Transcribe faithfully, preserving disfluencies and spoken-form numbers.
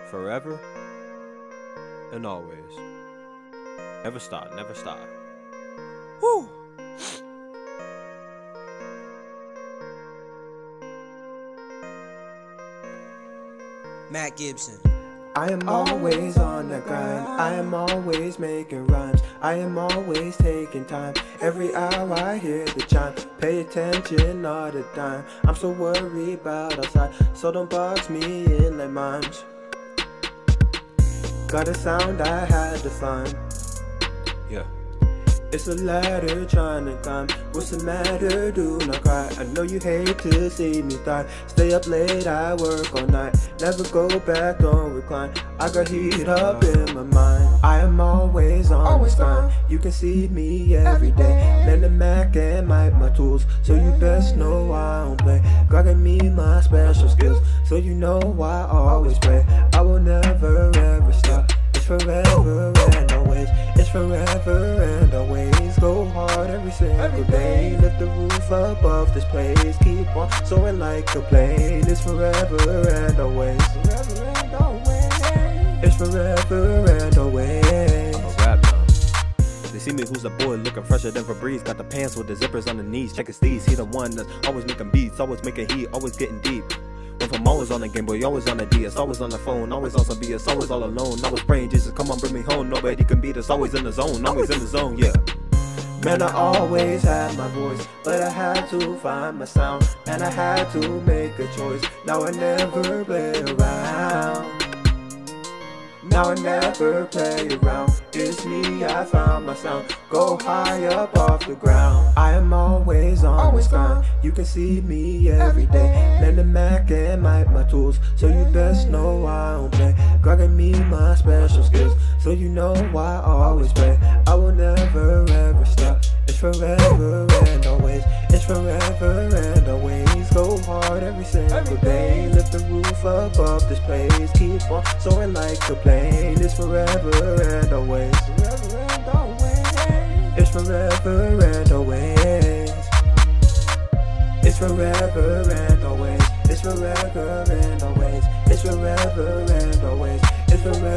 forever and always. Never stop, never stop. Woo! Matt Gibson. I am always on the grind, I am always making rhymes, I am always taking time. Every hour I hear the chime, pay attention all the time. I'm so worried about outside, so don't box me in like mimes. Got a sound I had to find. Yeah. It's a ladder trying to climb. What's the matter? Do not cry. I know you hate to see me die. Stay up late, I work all night. Never go back, don't recline. I got heat up in my mind. I am always on the grind. You can see me every day. Lend a Mac and Mike my tools, so you best know I don't play. God gave me my special skills, so you know I always pray. I will never ever stop. It's forever and always. It's forever and always. Go hard every single day. Lift the roof above this place. Keep on soaring like a plane. It's forever and always. Forever and always. It's forever and always. I'ma rap now. They see me who's a boy looking fresher than Febreze. Got the pants with the zippers on the knees. Check his steez. He the one that's always making beats, always making heat, always getting deep. Went from always on the Game Boy, always on the D S, always on the phone, always on some B S, always all alone. I was praying, Jesus, come on, bring me home. Nobody can beat us, always in the zone, always in the zone, yeah. Man, I always had my voice, but I had to find my sound, and I had to make a choice. Now I never play around. Now I never play around. It's me, I found my sound. Go high up off the ground. I am always on the grind. You can see me every day. Lend a Mac and Mike my tools, so you best know I don't play. God gave me my special skills, so you know I always pray. I will never ever stop. It's forever and always. It's forever and always. Go hard every single day. Lift the roof above this place. Keep on soaring like a plane. It's forever and always. Forever and always. It's forever and always. It's forever and always. It's forever and always. It's forever and always. It's forever.